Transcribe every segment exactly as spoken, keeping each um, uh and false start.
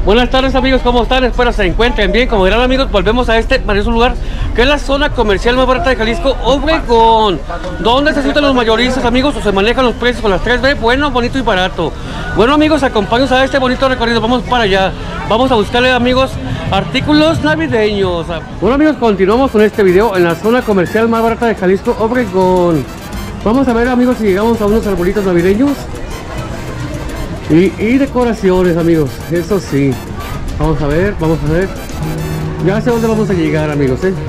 Buenas tardes amigos, ¿cómo están? Espero se encuentren bien. Como verán amigos, volvemos a este maravilloso lugar que es la zona comercial más barata de Jalisco, Obregón, donde se sientan los mayoristas amigos o se manejan los precios con las tres B, bueno, bonito y barato. Bueno amigos, acompáñanos a este bonito recorrido, vamos para allá. Vamos a buscarle amigos artículos navideños. Bueno amigos, continuamos con este video en la zona comercial más barata de Jalisco, Obregón. Vamos a ver amigos si llegamos a unos arbolitos navideños y, y decoraciones amigos, eso sí. Vamos a ver, vamos a ver. Ya sé dónde vamos a llegar amigos, ¿eh?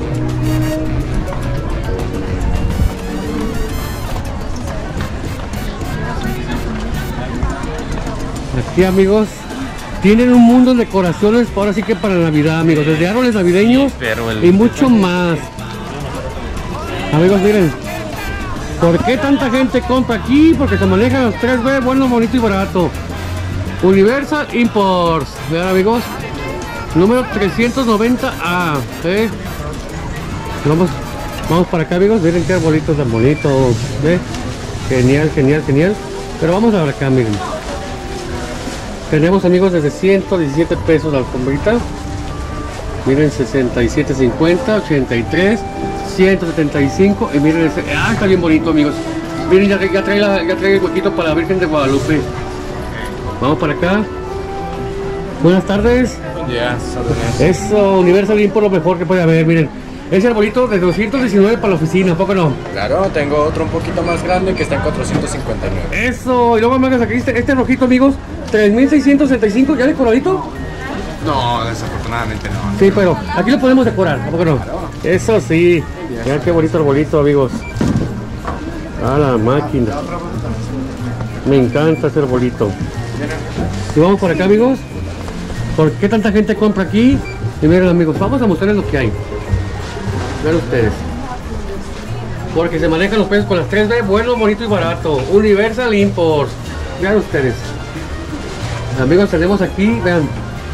Aquí amigos tienen un mundo de decoraciones, ahora sí que para Navidad amigos, desde árboles navideños y mucho más. Amigos, miren, ¿por qué tanta gente compra aquí? Porque se manejan los tres B, bueno, bonito y barato. Universal Imports, vean amigos, número trescientos noventa A, ¿eh? Vamos, vamos para acá amigos, miren qué arbolitos tan bonitos, ¿eh? Genial, genial, genial. Pero vamos a ver acá, miren. Tenemos amigos desde ciento diecisiete pesos la alfombrita. Miren, sesenta y siete cincuenta, ochenta y tres, ciento setenta y cinco. Y miren, ese, ah, está bien bonito amigos. Miren, ya, ya, trae la, ya trae el huequito para la Virgen de Guadalupe. Vamos para acá. Buenas tardes. Buen día. Eso, Universal Import, lo mejor que puede haber. Miren, ese arbolito de doscientos diecinueve para la oficina, ¿a poco no? Claro, tengo otro un poquito más grande que está en cuatrocientos cincuenta y nueve. Eso, y luego me hagas aquí este, este rojito amigos, tres mil seiscientos sesenta y cinco, ¿ya decoradito? No, desafortunadamente no. Sí, pero aquí lo podemos decorar, ¿a poco no? Claro. Eso sí. Vean qué bonito arbolito amigos. A la máquina. Me encanta ese arbolito. Y vamos por acá amigos. ¿Por qué tanta gente compra aquí? Y miren amigos, vamos a mostrarles lo que hay. Vean ustedes. Porque se manejan los precios con las tres B, bueno, bonito y barato. Universal Imports. Vean ustedes. Amigos, tenemos aquí, vean.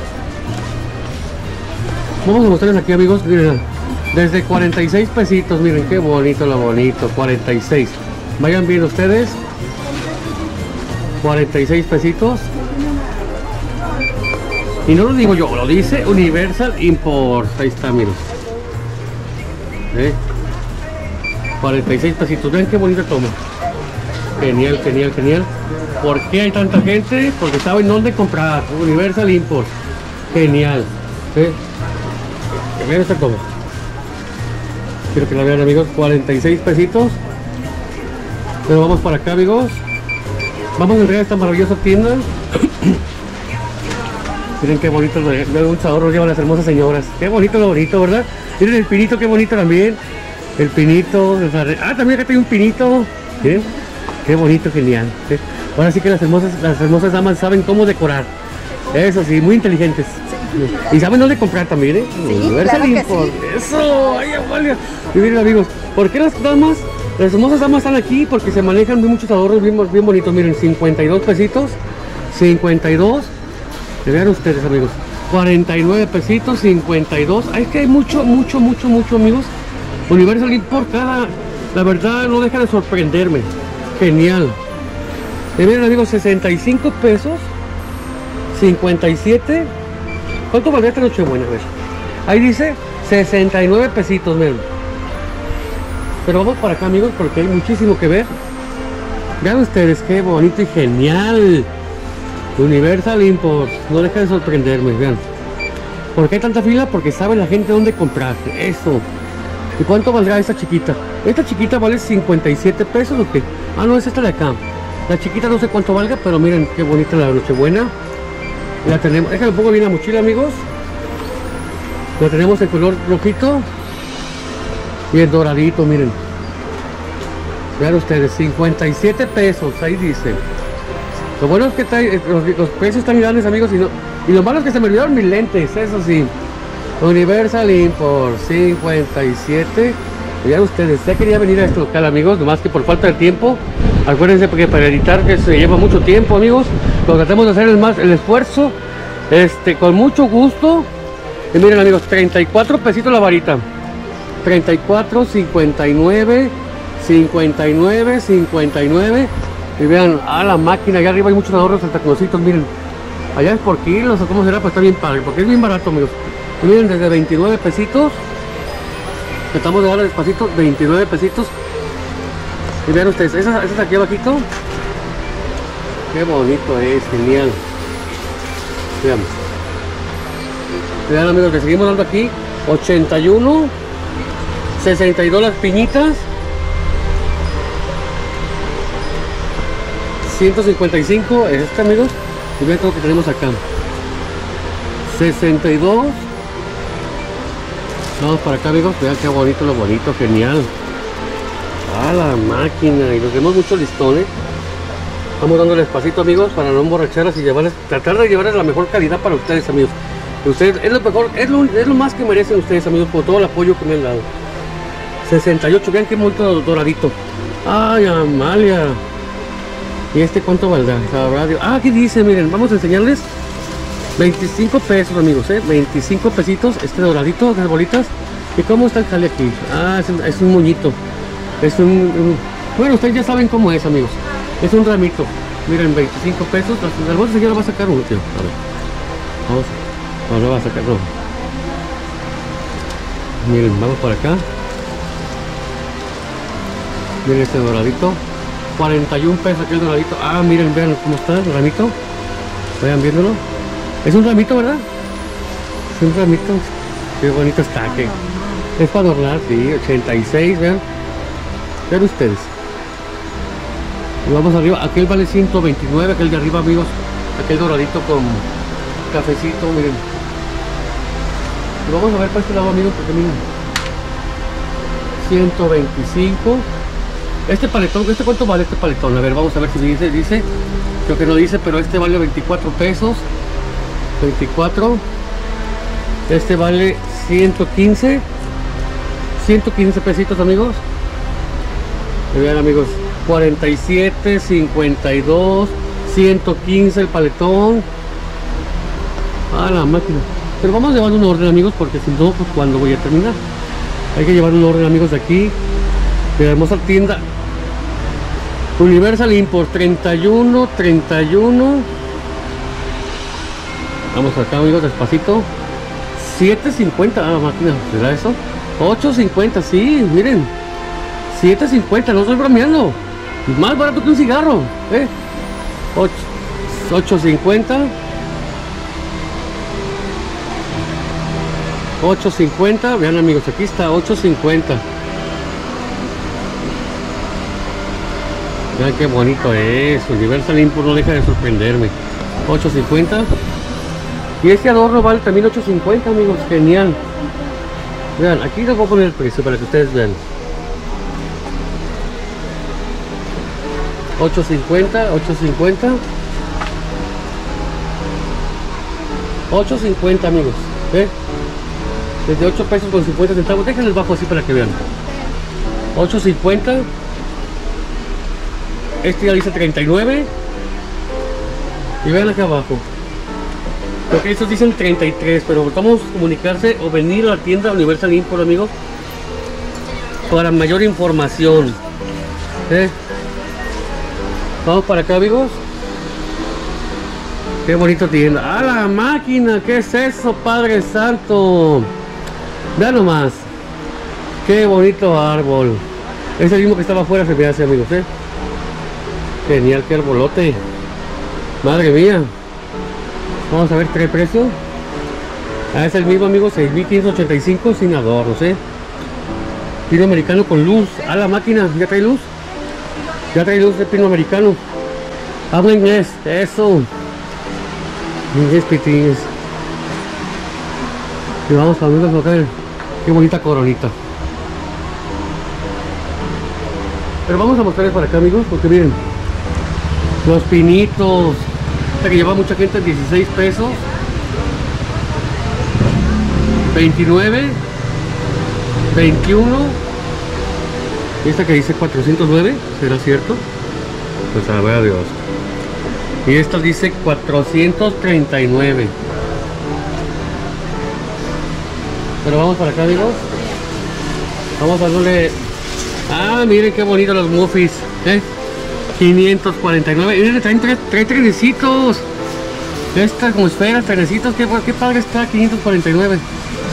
Vamos a mostrarles aquí amigos, miren. Desde cuarenta y seis pesitos, miren qué bonito lo bonito. cuarenta y seis. Vayan bien ustedes. cuarenta y seis pesitos. Y no lo digo yo, lo dice Universal Imports. Ahí está, miren. ¿Eh? cuarenta y seis pesitos. Vean qué bonito toma. Genial, genial, genial. ¿Por qué hay tanta gente? Porque saben dónde comprar. Universal Imports. Genial. ¿Eh? Vean esta toma. Quiero que la vean amigos. cuarenta y seis pesitos. Pero vamos para acá amigos. Vamos a entrar a esta maravillosa tienda. Miren qué bonito, un sabor llevan las hermosas señoras. Qué bonito lo bonito, ¿verdad? Miren el pinito, qué bonito también. El pinito. El... Ah, también acá hay un pinito. Miren, qué bonito, genial. ¿Sí? Ahora sí que las hermosas, las hermosas damas saben cómo decorar. Eso sí, muy inteligentes. Sí. Y saben dónde comprar también, ¿eh? Sí, claro que sí. Eso, ay, Amalia. Y miren amigos, ¿por qué las damas? Las hermosas damas están aquí porque se manejan bien muchos ahorros bien, bien bonitos. Miren, cincuenta y dos pesitos, cincuenta y dos. Vean ustedes amigos, cuarenta y nueve pesitos, cincuenta y dos. Ay, es que hay mucho, mucho, mucho, mucho amigos. Universal Import, cada, la verdad no deja de sorprenderme. Genial. Y miren amigos, sesenta y cinco pesos, cincuenta y siete. ¿Cuánto valdría esta Nochebuena? A ver. Ahí dice sesenta y nueve pesitos, miren. Pero vamos para acá amigos porque hay muchísimo que ver. Vean ustedes qué bonito y genial. Universal Imports, no deja de sorprenderme, vean. ¿Por qué hay tanta fila? Porque sabe la gente dónde comprar. Eso. ¿Y cuánto valdrá esta chiquita? Esta chiquita vale cincuenta y siete pesos o qué. Ah, no, es esta de acá. La chiquita no sé cuánto valga, pero miren qué bonita la Nochebuena. La tenemos, déjame pongo bien la mochila amigos. La tenemos en color rojito y el doradito, miren. Vean ustedes, cincuenta y siete pesos, ahí dice. Lo bueno es que trae, los, los precios están grandes amigos y, no, y lo malo es que se me olvidaron mis lentes, eso sí. Universal Import, cincuenta y siete. Vean ustedes, ya quería venir a este local amigos, nomás que por falta de tiempo. Acuérdense porque para editar que se lleva mucho tiempo amigos. Lo tratamos de hacer el, más, el esfuerzo, este, con mucho gusto. Y miren amigos, treinta y cuatro pesitos la varita. treinta y cuatro, cincuenta y nueve, cincuenta y nueve, cincuenta y nueve. Y vean, a la máquina, allá arriba hay muchos ahorros hasta conocitos, miren. allá es por kilos o cómo será, pues está bien padre, porque es bien barato, amigos. Y miren, desde veintinueve pesitos, tratamos de darle despacito, veintinueve pesitos. Y vean ustedes, esas, esas aquí abajito, qué bonito es, genial. Vean, vean amigos, le seguimos dando aquí, ochenta y uno, sesenta y dos las piñitas, ciento cincuenta y cinco es este, amigos. Y vean lo que tenemos acá, sesenta y dos. Vamos para acá, amigos, vean qué bonito, lo bonito, genial. A la máquina, y nos vemos mucho listones. Vamos dándole despacito, amigos, para no emborracharlas y llevarles, tratar de llevarles la mejor calidad para ustedes, amigos. Ustedes, es lo mejor, es lo, es lo más que merecen ustedes, amigos, por todo el apoyo que me han dado. sesenta y ocho, vean qué bonito doradito. Ay, Amalia. ¿Y este cuánto valdrá? Ah, aquí dice, miren, vamos a enseñarles. veinticinco pesos, amigos, eh, veinticinco pesitos, este doradito, las bolitas. ¿Y cómo está el jale aquí? Ah, es, es un moñito. Es un, un... Bueno, ustedes ya saben cómo es, amigos. Es un ramito. Miren, veinticinco pesos. Las bolsas ya la va a sacar uno, tío. A ver. Vamos. No, no va a sacar, no. Miren, vamos por acá. Miren este doradito. cuarenta y un pesos aquí el doradito. Ah, miren, vean cómo está el ramito. Vayan viéndolo. Es un ramito, ¿verdad? Es un ramito. Qué bonito está. Que es para adornar, sí. ochenta y seis, vean. Vean ustedes. Y vamos arriba. Aquel vale ciento veintinueve. Aquel de arriba, amigos. Aquel doradito con cafecito, miren. Y vamos a ver para este lado, amigos, porque miren. ciento veinticinco. Este paletón, ¿este cuánto vale este paletón? A ver, vamos a ver si dice, dice, creo que no dice, pero este vale veinticuatro pesos, veinticuatro, este vale ciento quince, ciento quince pesitos, amigos. Y vean, amigos, cuarenta y siete, cincuenta y dos, ciento quince el paletón. Ah, la máquina. Pero vamos a llevar un orden, amigos, porque si no, pues cuando voy a terminar. Hay que llevar un orden, amigos, de aquí, de la hermosa tienda Universal Import. Treinta y uno, treinta y uno. Vamos acá, amigos, despacito. siete cincuenta, ah, máquina, ¿será eso? ocho cincuenta, sí, miren, siete cincuenta, no estoy bromeando, más barato que un cigarro, ¿eh? ocho cincuenta, ocho cincuenta, vean, amigos, aquí está, ocho cincuenta. Vean qué bonito es. Universal Import no deja de sorprenderme. ocho cincuenta. Y este adorno vale también ocho cincuenta, amigos. Genial. Vean, aquí les voy a poner el precio para que ustedes vean. ocho cincuenta, ocho cincuenta. ocho cincuenta, amigos. ¿Ve? Desde ocho pesos con cincuenta centavos. Déjenles bajo así para que vean. ocho cincuenta. Este ya dice treinta y nueve. Y vean acá abajo. Porque estos dicen treinta y tres. Pero vamos a comunicarse o venir a la tienda Universal Import, amigos, para mayor información. ¿Eh? Vamos para acá, amigos. Qué bonito tienda. ¡A la máquina! ¿Qué es eso, Padre Santo? Vean nomás. Qué bonito árbol. Es el mismo que estaba afuera, se me hace, amigos, ¿eh? Genial, qué arbolote. Madre mía. Vamos a ver qué precio. Ah, es el mismo, amigos, seis mil quinientos ochenta y cinco sin adornos, ¿eh? Pino americano con luz. A la máquina, ¿ya trae luz? Ya trae luz de pino americano. Habla inglés, eso. Inglés, pitines. Y vamos, amigos, a ver. Qué bonita coronita. Pero vamos a mostrarles para acá, amigos, porque miren. Los pinitos. Esta que lleva mucha gente, dieciséis pesos. veintinueve. veintiuno. Y esta que dice cuatrocientos nueve. ¿Será cierto? Pues a ver, adiós. Y esta dice cuatrocientos treinta y nueve. Pero vamos para acá, amigos. Vamos a darle. Ah, miren qué bonitos los muffins, ¿eh? quinientos cuarenta y nueve. Miren, traen tres, tres trenecitos. Estas como esferas, trenecitos, qué, qué padre está, quinientos cuarenta y nueve.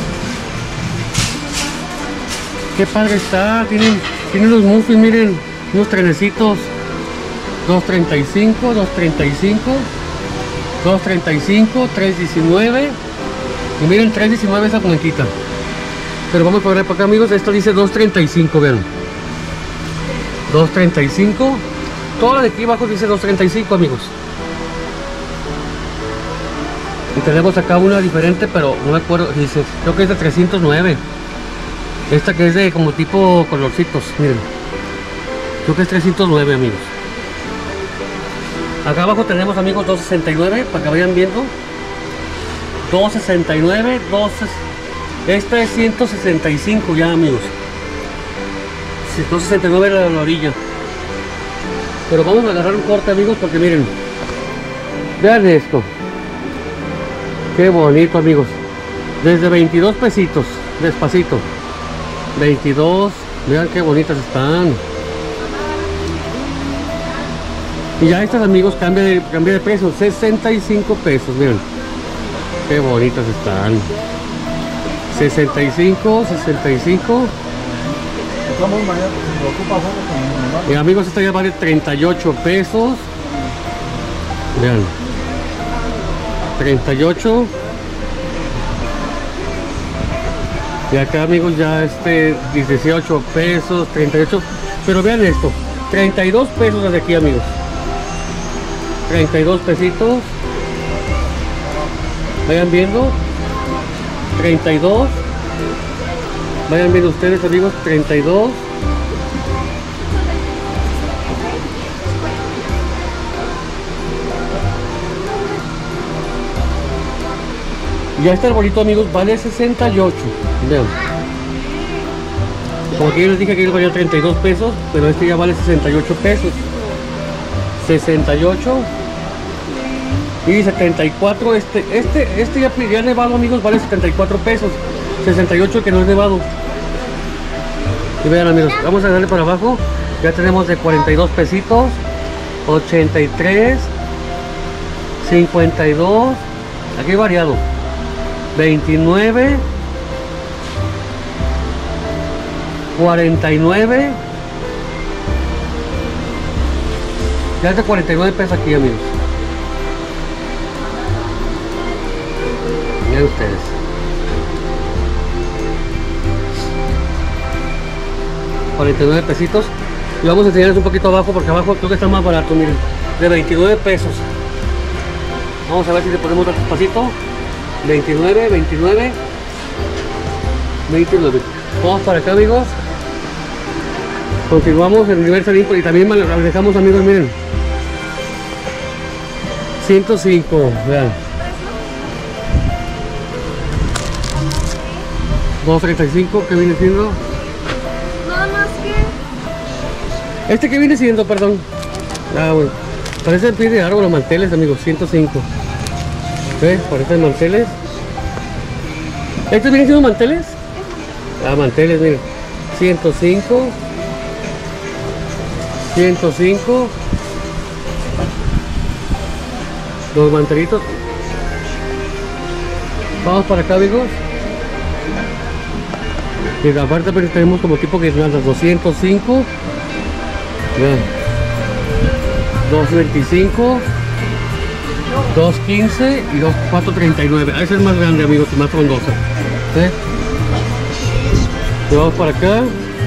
Qué padre está, tienen, tienen unos muffins, miren, unos trenecitos. dos treinta y cinco, dos treinta y cinco, dos treinta y cinco, tres diecinueve. Y miren, tres diecinueve esa muñequita. Pero vamos a poner para acá, amigos. Esto dice dos treinta y cinco, vean. dos treinta y cinco. Toda la de aquí abajo dice dos treinta y cinco, amigos. Y tenemos acá una diferente, pero no me acuerdo, dice, creo que es de trescientos nueve. Esta que es de como tipo colorcitos, miren. Creo que es trescientos nueve, amigos. Acá abajo tenemos, amigos, dos sesenta y nueve, para que vayan viendo. dos sesenta y nueve, dos... Esta es ciento sesenta y cinco ya, amigos. ciento sesenta y nueve la, la orilla. Pero vamos a agarrar un corte, amigos, porque miren. Vean esto. Qué bonito, amigos. Desde veintidós pesitos, despacito. veintidós. Vean qué bonitas están. Y ya estas, amigos, cambia de, cambia de precio. sesenta y cinco pesos, miren. Qué bonitas están. sesenta y cinco, sesenta y cinco. Y amigos, esta ya vale treinta y ocho pesos. Vean. treinta y ocho. Y acá, amigos, ya este dieciocho pesos, treinta y ocho. Pero vean esto, treinta y dos pesos desde aquí, amigos. treinta y dos pesitos. Vayan viendo. treinta y dos. Vayan viendo ustedes, amigos, treinta y dos. Ya este arbolito, amigos, vale sesenta y ocho. Vean. Como que yo les dije que él valía treinta y dos pesos, pero este ya vale sesenta y ocho pesos. sesenta y ocho. Y setenta y cuatro. Este, este, este ya, ya nevado, amigos, vale setenta y cuatro pesos. sesenta y ocho que no es nevado. Y vean, amigos, vamos a darle para abajo. Ya tenemos de cuarenta y dos pesitos, ochenta y tres, cincuenta y dos. Aquí variado. veintinueve, cuarenta y nueve. Ya es de cuarenta y nueve pesos aquí, amigos. Miren ustedes. cuarenta y nueve pesitos. Y vamos a enseñarles un poquito abajo, porque abajo creo que está más barato, miren. De veintinueve pesos. Vamos a ver si le ponemos otro pasito. veintinueve, veintinueve, veintinueve. Vamos para acá, amigos. Continuamos en Universal Import y también lo dejamos, amigos, miren. ciento cinco, vean. dos treinta y cinco, ¿qué viene siendo? No, no es que... Este que viene siendo, perdón. Ah, bueno. Parece el pie de árbol, los manteles, amigos, ciento cinco. ¿Ves? Parecen manteles. ¿Estos vienen siendo manteles? Ah, manteles, miren. ciento cinco. ciento cinco. Los mantelitos. Vamos para acá, amigos. Y aparte pues, tenemos como tipo guirnaldas. doscientos cinco. Vean. doscientos veinticinco. dos quince y dos cuatro treinta y nueve. Esa es más grande, amigos, y más frondosa. ¿Sí? Y vamos para acá.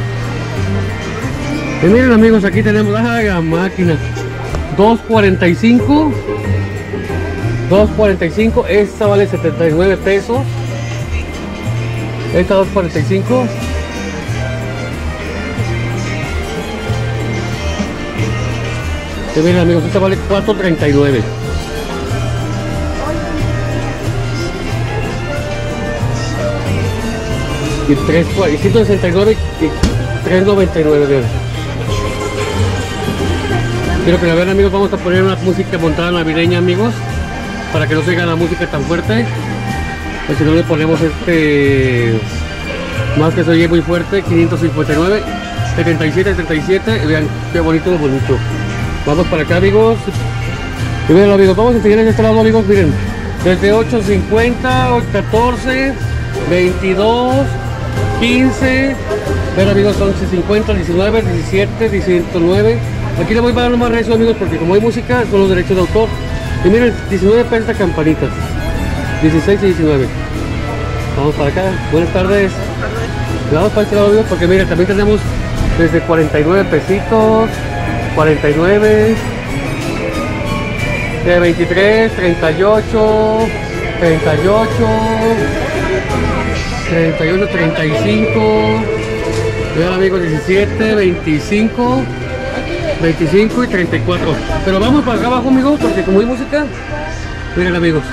Y miren, amigos, aquí tenemos ¡ay, la máquina! dos cuarenta y cinco. dos cuarenta y cinco. Esta vale setenta y nueve pesos. Esta dos cuarenta y cinco. Y miren, amigos, esta vale cuatro treinta y nueve. Y tres, y ciento sesenta y nueve y tres noventa y nueve, vean. Quiero que la vean, amigos. Vamos a poner una música montada navideña, amigos, para que no se oiga la música tan fuerte. Pues si no le ponemos este más que se oye muy fuerte. Quinientos cincuenta y nueve, setenta y siete, setenta y siete. Y vean qué bonito, bonito. Vamos para acá, amigos. Y miren amigos, vamos a enseñarles de este lado amigos, miren, desde ocho cincuenta, catorce, veintidós, quince, ven amigos, once cincuenta, diecinueve, diecisiete, diecinueve. Aquí le voy a dar más recio amigos porque como hay música son los derechos de autor. Y miren, diecinueve pesos de campanitas, dieciséis y diecinueve. Vamos para acá, buenas tardes. Vamos para este lado amigos porque miren, también tenemos desde cuarenta y nueve pesitos, cuarenta y nueve, de veintitrés, treinta y ocho, treinta y ocho, treinta y uno, treinta y cinco, vean amigos, diecisiete, veinticinco, veinticinco y treinta y cuatro. Pero vamos para acá abajo amigos porque como hay música, miren amigos.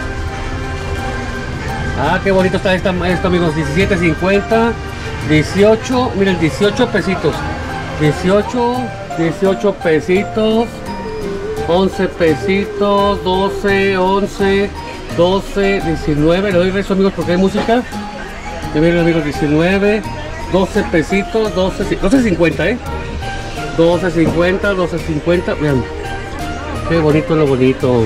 Ah, qué bonito está esta, esto amigos, diecisiete cincuenta, dieciocho, miren, dieciocho pesitos, dieciocho, dieciocho pesitos, once pesitos, doce, once, doce, diecinueve, le doy rezo amigos porque hay música. Y miren amigos, diecinueve, doce pesitos, doce, doce cincuenta, eh, doce cincuenta, doce cincuenta, vean, qué bonito lo bonito.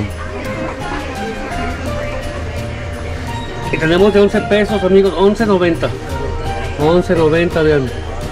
Y tenemos de once pesos amigos, once noventa, once noventa, vean,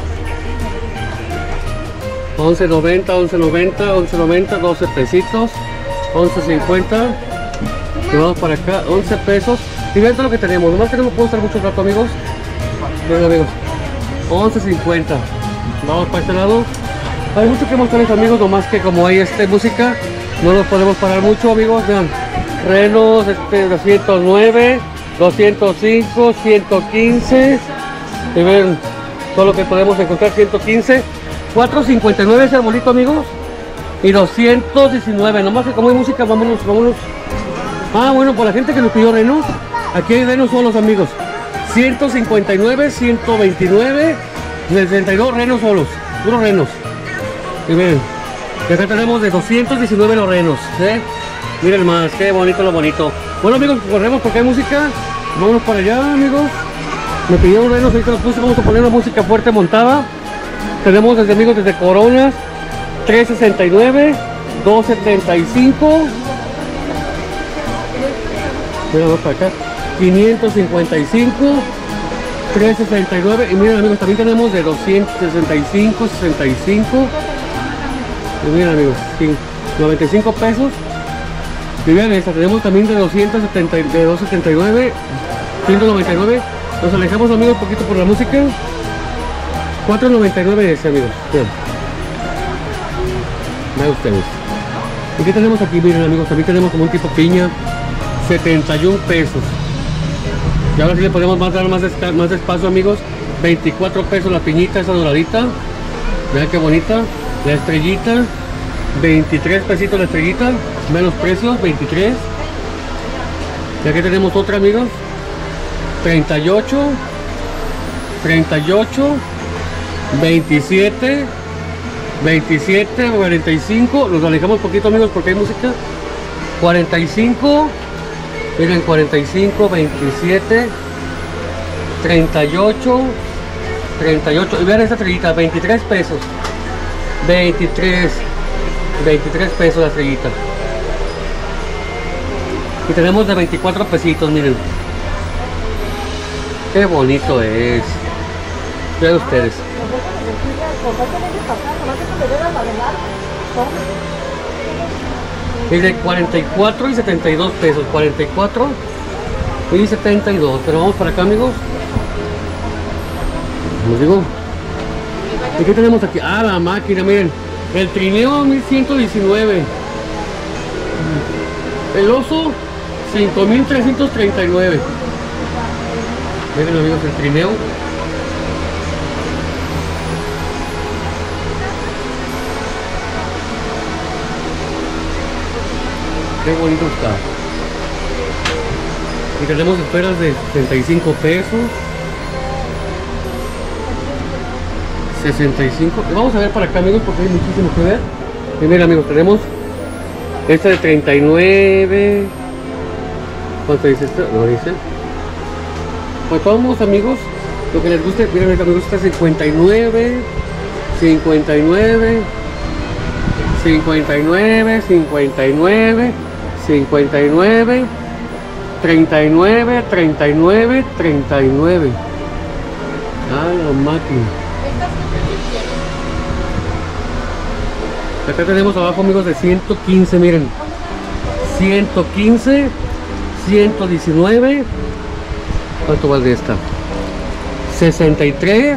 once noventa, once noventa, once noventa, doce pesitos, once cincuenta. Y vamos para acá, once pesos. Y vean todo lo que tenemos, nomás que no puedo estar mucho rato amigos. Miren amigos, once cincuenta. Vamos para este lado. Hay mucho que mostrarles amigos, nomás que como hay este música no nos podemos parar mucho amigos. Vean, Renos este, doscientos nueve, doscientos cinco, ciento quince. Y ven todo lo que podemos encontrar, ciento quince, cuatrocientos cincuenta y nueve ese arbolito amigos. Y doscientos diecinueve, nomás que como hay música, vámonos, vámonos. Ah, bueno, por la gente que nos pidió renos, aquí hay renos solos amigos, ciento cincuenta y nueve, ciento veintinueve, sesenta y dos renos solos, puros renos. Y miren, que acá tenemos de doscientos diecinueve los renos, ¿eh? Miren más, qué bonito lo bonito. Bueno amigos, corremos porque hay música, vámonos para allá amigos. Me pidieron renos, ahorita los puse, vamos a poner una música fuerte montada. Tenemos desde amigos desde Coronas, tres sesenta y nueve, dos setenta y cinco. Vamos para acá, quinientos cincuenta y cinco, trescientos sesenta y nueve. Y miren amigos, también tenemos de doscientos sesenta y cinco, sesenta y cinco. Y miren amigos, noventa y cinco pesos. Y miren esta, tenemos también de doscientos setenta, de doscientos setenta y nueve, ciento noventa y nueve. Nos alejamos amigos un poquito por la música. cuatrocientos noventa y nueve ese amigos. Vean, vean ustedes. ¿Y qué tenemos aquí? Miren amigos, también tenemos como un tipo piña, setenta y un pesos. Y ahora sí le podemos más dar más, más despacio amigos, veinticuatro pesos la piñita, esa doradita. Vean qué bonita. La estrellita, veintitrés pesitos la estrellita, menos precios, veintitrés. Y aquí tenemos otra amigos, treinta y ocho, treinta y ocho, veintisiete, veintisiete, cuarenta y cinco. Nos alejamos un poquito amigos porque hay música. cuarenta y cinco, miren, cuarenta y cinco, veintisiete, treinta y ocho, treinta y ocho. Y vean esta estrellita, veintitrés pesos, veintitrés, veintitrés pesos la estrellita. Y tenemos de veinticuatro pesitos, miren. Qué bonito es. Vean ustedes. Y de cuarenta y cuatro y setenta y dos pesos, cuarenta y cuatro y setenta y dos. Pero vamos para acá amigos. Como digo. ¿Y qué tenemos aquí? Ah, la máquina, miren. El trineo mil ciento diecinueve. El oso cinco mil trescientos treinta y nueve. Miren amigos, el trineo. Qué bonito está. Y tenemos esferas de setenta y cinco pesos. sesenta y cinco. Vamos a ver para acá amigos porque hay muchísimo que ver. Y miren amigos, tenemos esta de treinta y nueve. ¿Cuánto dice esto? No dice. Pues vamos amigos, lo que les guste. Miren amigos, está cincuenta y nueve, cincuenta y nueve, cincuenta y nueve, cincuenta y nueve, cincuenta y nueve, treinta y nueve, treinta y nueve, treinta y nueve. Ah, la máquina. Acá tenemos abajo, amigos, de ciento quince, miren. ciento quince, ciento diecinueve. ¿Cuánto vale esta? sesenta y tres,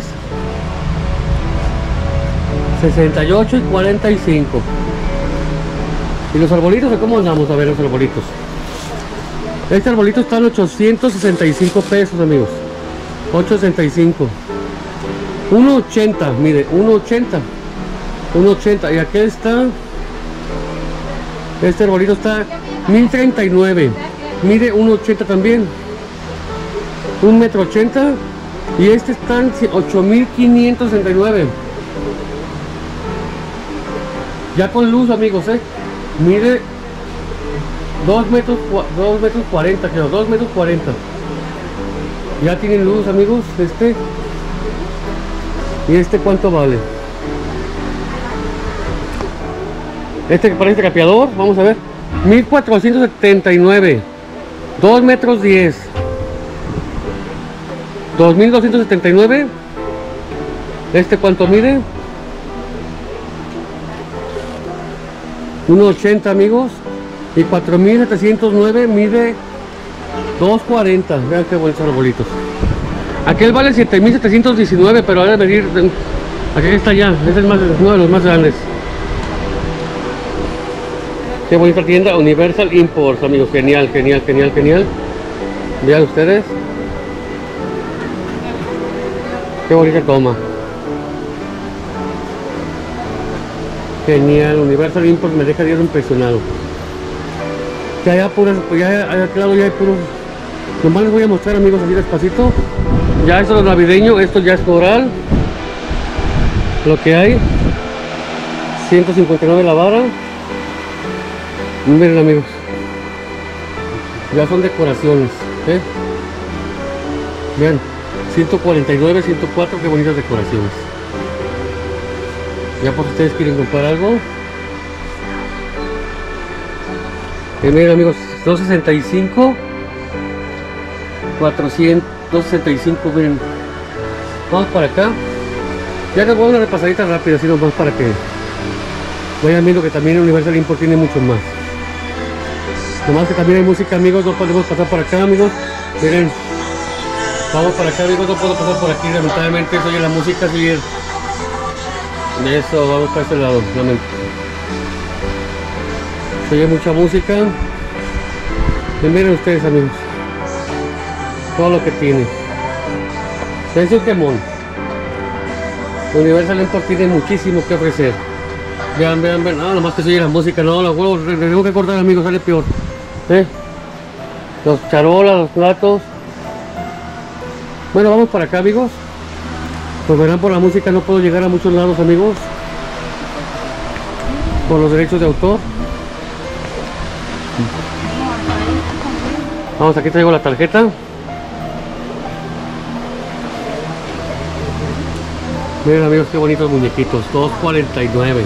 sesenta y ocho y cuarenta y cinco. ¿Y los arbolitos? ¿Cómo andamos? A ver los arbolitos. Este arbolito está en ochocientos sesenta y cinco pesos, amigos. ochocientos sesenta y cinco. uno ochenta, mire, uno ochenta. uno ochenta. Y aquí está. Este arbolito está mil treinta y nueve. Mide uno ochenta también. un metro ochenta. Y este está en ocho mil quinientos sesenta y nueve. Ya con luz, amigos, eh. Mide dos metros, dos metros cuarenta, creo, dos metros cuarenta. Ya tienen luz, amigos, este. ¿Y este cuánto vale? Este que parece trapeador, vamos a ver. mil cuatrocientos setenta y nueve. dos metros diez. dos mil doscientos setenta y nueve. ¿Este cuánto mide? uno ochenta, amigos. Y cuatro mil setecientos nueve mide dos cuarenta. Vean qué buenos arbolitos. Aquel vale siete mil setecientos diecinueve, pero ahora medir. Aquí está ya. Este es más, uno de los más grandes. Qué bonita tienda, Universal Imports, amigos. Genial, genial, genial, genial. Vean ustedes. Qué bonita toma. Genial, Universal Imports me deja bien impresionado. Ya hay puros, ya, claro, ya hay puros. Nomás les voy a mostrar, amigos, así despacito. Ya esto es navideño, esto ya es floral. Lo que hay. ciento cincuenta y nueve la vara. Miren, amigos. Ya son decoraciones, ¿eh? Vean. ciento cuarenta y nueve, ciento cuatro, qué bonitas decoraciones. Ya por si ustedes quieren comprar algo. Eh, miren, amigos, doscientos sesenta y cinco, cuatrocientos sesenta y cinco, miren. Vamos para acá. Ya les voy a dar una repasadita rápida, así nomás para que vayan viendo que también Universal Import tiene mucho más. Nomás que también hay música, amigos, no podemos pasar por acá, amigos. Miren. Vamos para acá, amigos, no puedo pasar por aquí, lamentablemente. Oye, la música sigue. Eso, vamos para este lado, lamento. Se oye mucha música. Y miren ustedes, amigos, todo lo que tiene. Es un temón. Universal Import tiene muchísimo que ofrecer. Vean, vean, vean. No, nomás que se oye la música. No, los huevos, tengo que cortar, amigos, sale peor. ¿Eh? Los charolas, los platos. Bueno, vamos para acá, amigos. Pues verán, por la música no puedo llegar a muchos lados, amigos, por los derechos de autor. Vamos, aquí traigo la tarjeta. Miren, amigos, qué bonitos muñequitos. Dos cuarenta y nueve.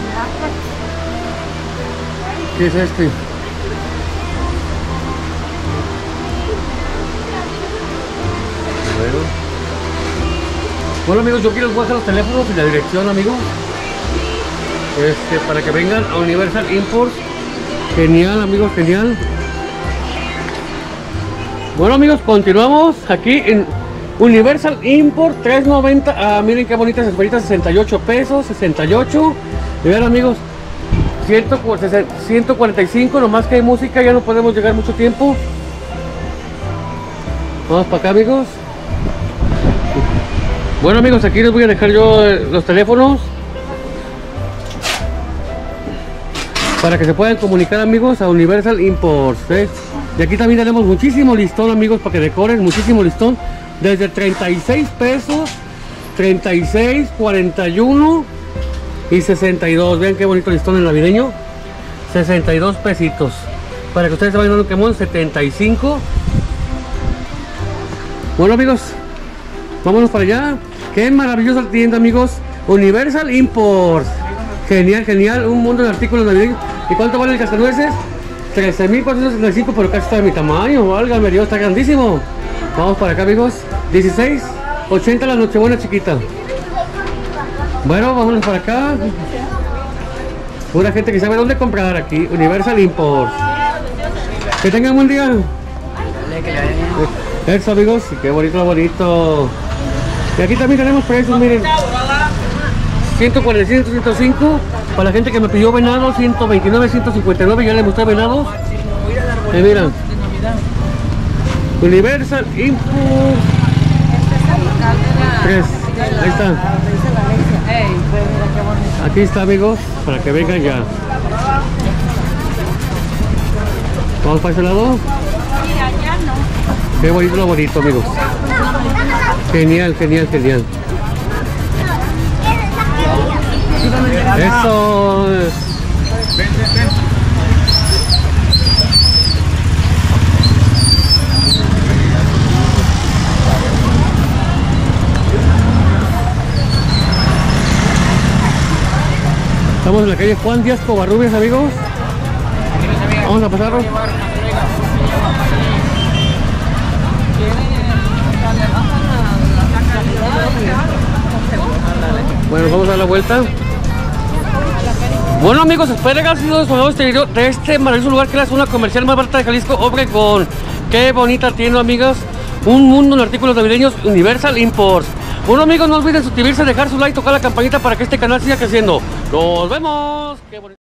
¿Qué es este? Bueno, amigos, yo quiero dejar los teléfonos y la dirección, amigos, este, para que vengan a Universal Imports. Genial, amigos, genial. Bueno, amigos, continuamos aquí en Universal Import. Tres noventa. Ah, miren qué bonitas esferitas, sesenta y ocho pesos, sesenta y ocho. Y vean, amigos, ciento cuarenta y cinco. Nomás que hay música, ya no podemos llegar mucho tiempo. Vamos para acá, amigos. Bueno, amigos, aquí les voy a dejar yo los teléfonos para que se puedan comunicar, amigos, a Universal Imports, ¿eh? Y aquí también tenemos muchísimo listón, amigos, para que decoren, muchísimo listón, desde treinta y seis pesos, treinta y seis, cuarenta y uno y sesenta y dos. Vean qué bonito listón el navideño. sesenta y dos pesitos, para que ustedes se vayan dando que mon setenta y cinco. Bueno, amigos, vámonos para allá. Qué maravillosa tienda, amigos. Universal Imports. Genial, genial. Un mundo de artículos navideños. ¿Y cuánto vale el cascanueces? trece mil cuatrocientos setenta y cinco, pero casi está de mi tamaño. Válgame Dios, está grandísimo. Vamos para acá, amigos. dieciséis ochenta la Nochebuena chiquita. Bueno, vámonos para acá. Pura gente que sabe dónde comprar aquí. Universal Imports. Que tengan buen día. Eso, amigos. Qué bonito, bonito. Y aquí también tenemos precios, miren. ciento cuarenta y cinco, ciento cinco. Para la gente que me pidió venado, ciento veintinueve, ciento cincuenta y nueve. Ya le mostré venados. Y mira. Universal Imports. tres. Ahí está. Aquí está, amigos, para que vengan ya. Vamos para ese lado. Qué bonito, lo bonito, amigos. Genial, genial, genial. Eso. Estamos en la calle Juan Díaz Covarrubias, amigos. Vamos a pasarlo. Bueno, vamos a dar la vuelta. Bueno, amigos, espero que hayan sido los este video de este maravilloso lugar que es la zona comercial más barata de Jalisco, Obregón. Qué bonita tienda, amigas. Un mundo de artículos navideños, Universal Imports. Bueno, amigos, no olviden suscribirse, dejar su like, tocar la campanita para que este canal siga creciendo. ¡Nos vemos! Qué bonito.